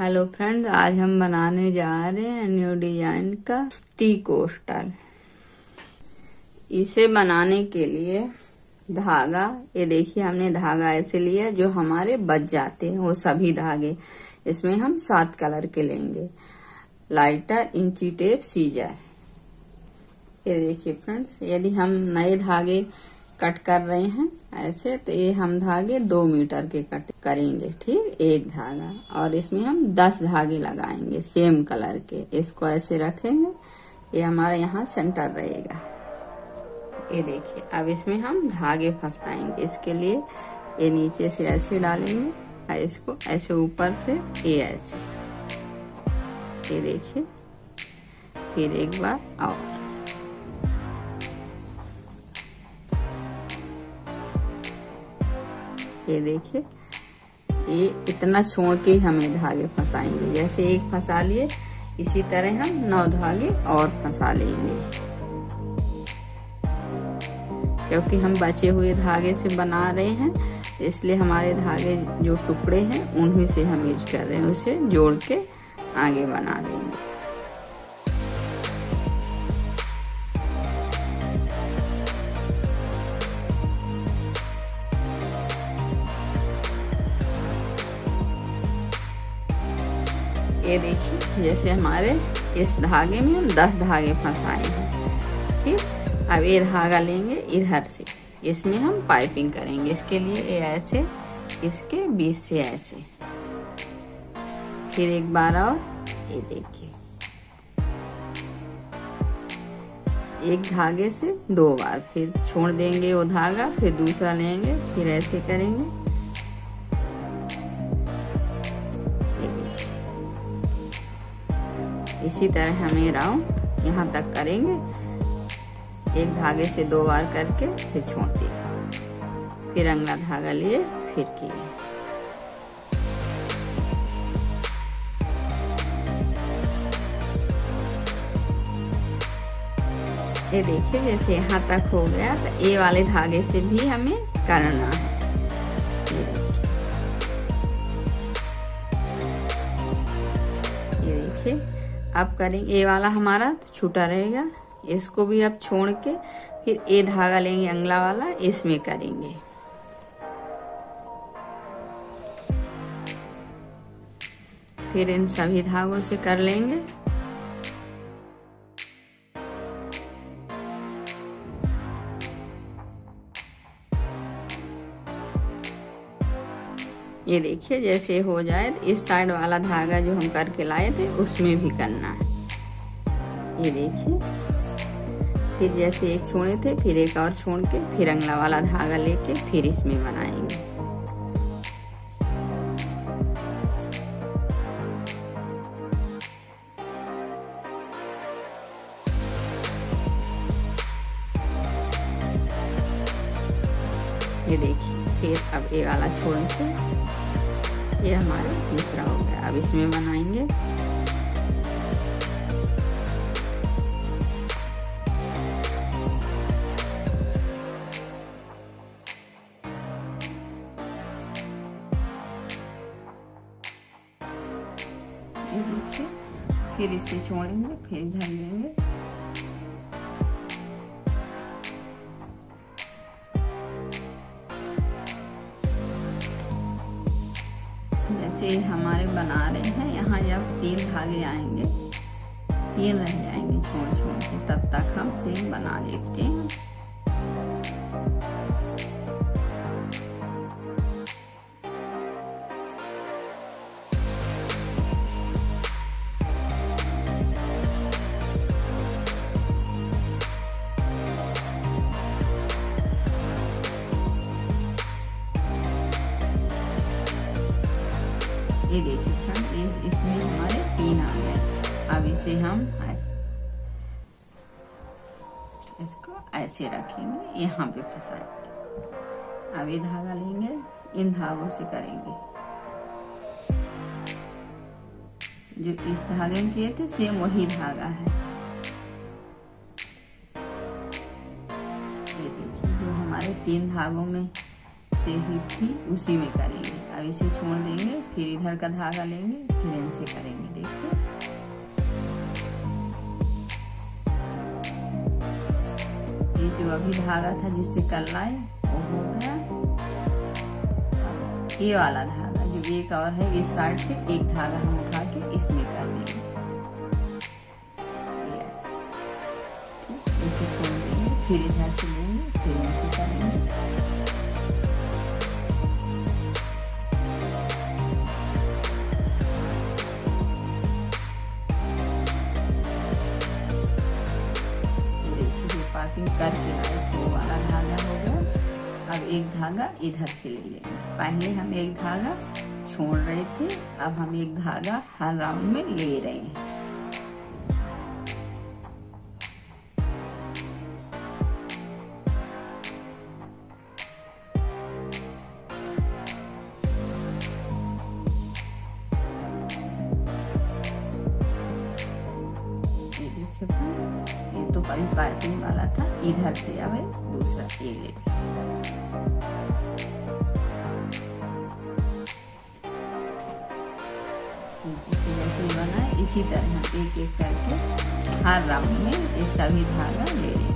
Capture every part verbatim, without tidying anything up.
Hello friends, आज हम बनाने जा रहे हैं न्यू डिजाइन का टी कोस्टर। इसे बनाने के लिए धागा, ये देखिए हमने धागा ऐसे लिया जो हमारे बच जाते हैं, वो सभी धागे। इसमें हम सात कलर के लेंगे। लाइटर, इंची टेप, सीजर। ये देखिए फ्रेंड्स, यदि हम नए धागे कट कर रहे हैं ऐसे, तो ये हम धागे दो मीटर के कट करेंगे, ठीक, एक धागा। और इसमें हम दस धागे लगाएंगे सेम कलर के। इसको ऐसे रखेंगे, ये हमारा यहाँ सेंटर रहेगा। ये देखिए, अब इसमें हम धागे फंसाएंगे। इसके लिए ये नीचे से ऐसे डालेंगे और इसको ऐसे ऊपर से ये ऐसे, ये देखिए। फिर एक बार और ये देखिए, ये इतना छोड़ के हमें धागे फंसाएंगे। जैसे एक फंसा लिए, इसी तरह हम नौ धागे और फंसा लेंगे, क्योंकि हम बचे हुए धागे से बना रहे हैं, इसलिए हमारे धागे जो टुकड़े हैं उन्हीं से हम यूज कर रहे हैं, उसे जोड़ के आगे बना लेंगे। ये देखिए, जैसे हमारे इस धागे में हम दस धागे फंसाए हैं, ठीक। अब ये धागा लेंगे इधर से, इसमें हम पाइपिंग करेंगे। इसके लिए ये ऐसे, इसके बीच से ऐसे, फिर एक बार और ये देखिए, एक धागे से दो बार, फिर छोड़ देंगे वो धागा, फिर दूसरा लेंगे, फिर ऐसे करेंगे। इसी तरह हमें राउंड यहाँ तक करेंगे, एक धागे से दो बार करके फिर छोड़ दिया, फिर अगला धागा लिए, फिर किए। ये देखिए, जैसे यहाँ तक हो गया, तो ये वाले धागे से भी हमें करना है। ये देखिए, अब करेंगे, ये वाला हमारा छूटा रहेगा, इसको भी अब छोड़ के फिर ये धागा लेंगे अगला वाला, इसमें करेंगे। फिर इन सभी धागों से कर लेंगे। ये देखिए, जैसे हो जाए तो इस साइड वाला धागा जो हम करके लाए थे उसमें भी करना है। ये देखिए, फिर जैसे एक छोड़े थे, फिर एक और छोड़ के फिर अगला वाला धागा लेके फिर इसमें बनाएंगे। ये देखिए, फिर अब ये वाला छोड़ के ये हमारा तीसरा हो गया। अब इसमें बनाएंगे। ये देखिए, फिर इसे छोड़ेंगे, फिर इधर लेंगे। जैसे हमारे बना रहे हैं, यहाँ जब तीन धागे आएंगे, तीन रह जाएंगे छोड़ छोड़ के, तब तक हम सेम बना लेते हैं। ये देखिए फ्रेंड, ये इसमें हमारे तीन आ गए। अब इसे हम ऐसे, इसको ऐसे रखेंगे, यहाँ पे फंसाएंगे। अब ये धागा लेंगे, इन धागों से करेंगे। जो इस धागे में किए थे सेम वही धागा है। ये देखिए, जो हमारे तीन धागों में से ही थी उसी में करेंगे। अब इसे छोड़ देंगे, फिर इधर का धागा लेंगे, फिर इनसे करेंगे। देखिए ये जो अभी धागा था जिससे कर लाए वो हो गया। ये वाला धागा जो एक और है, इस साइड से एक धागा हम उठा के इसमें कर देंगे। इसे छोड़ देंगे, फिर इधर से लेंगे, फिर इनसे करेंगे। पाइपिंग करके लाए थे वो वाला धागा हो गया। अब एक धागा इधर से ले लेंगे। पहले हम एक धागा छोड़ रहे थे, अब हम एक धागा हर राउंड में ले रहे हैं। ये तो अभी पाइपिंग वाला था, इधर से अब दूसरा ये ले। जैसे बना है इसी तरह हम एक एक करके हर राउंड में ये सभी धागा ले लेंगे।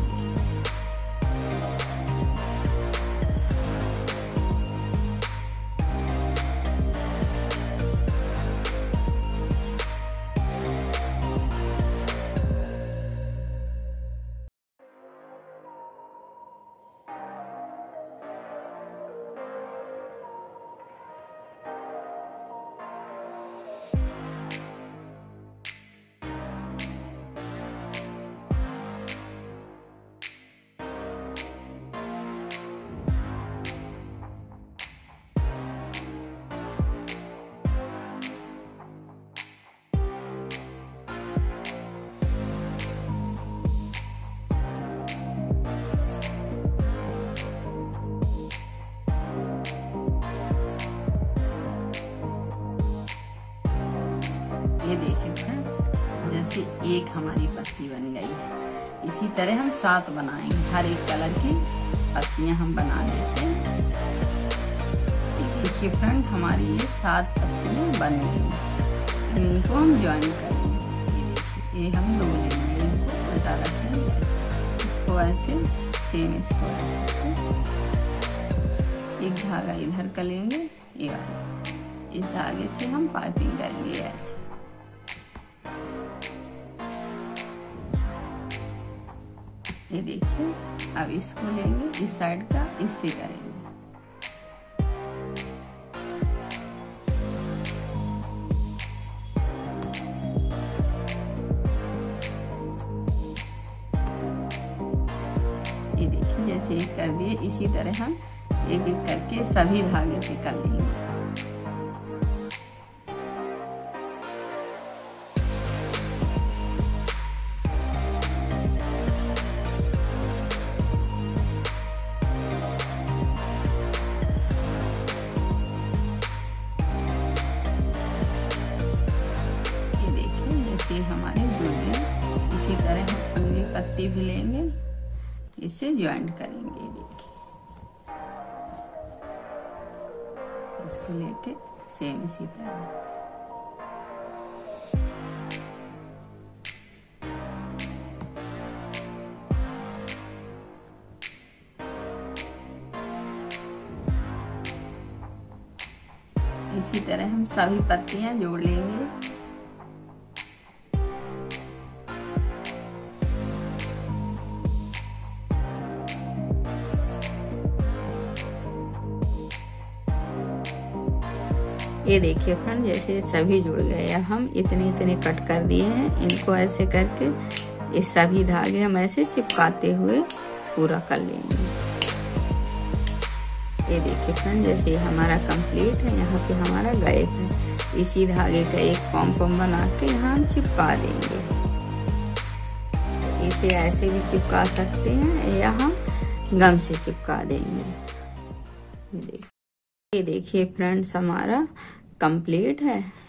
ये देखिए फ्रेंड्स, जैसे एक हमारी पत्ती बन गई है, इसी तरह हम सात बनाएंगे। हर एक कलर की पत्तियां हम बना लेते हैं। देखिए फ्रेंड्स, हमारी ये सात पत्तियां बन गई। इनको हम ज्वाइन करेंगे। ये हम दो लेंगे, इनको उल्टा रखेंगे, इसको ऐसे, सेम इसको ऐसे। एक धागा इधर का लेंगे, ये वाला, इस धागे से हम पाइपिंग करेंगे ऐसे। ये देखिए, अब इसको लेंगे, इस साइड का इससे करेंगे। ये देखिए, जैसे एक कर दिए, इसी तरह हम एक एक करके सभी धागे से कर लेंगे। ये हमारे जुड़ गए। इसी तरह हम अगली पत्ती भी लेंगे, इसे ज्वाइंट करेंगे। देखिए, इसको लेके सेम इसी तरह। इसी तरह हम सभी पत्तियां जोड़ लेंगे। ये देखिए फ्रेंड, जैसे सभी जुड़ गए। हम इतने इतने कट कर दिए हैं। इनको ऐसे करके ये सभी धागे हम ऐसे चिपकाते हुए पूरा कर लेंगे। ये देखिए फ्रेंड, जैसे हमारा कंप्लीट है। यहाँ पे हमारा गैप है, इसी धागे का एक पॉम पॉम बना के यहाँ हम चिपका देंगे। इसे ऐसे भी चिपका सकते हैं या हम गम से चिपका देंगे। ये देखिए, ये देखिए फ्रेंड्स, हमारा कंप्लीट है।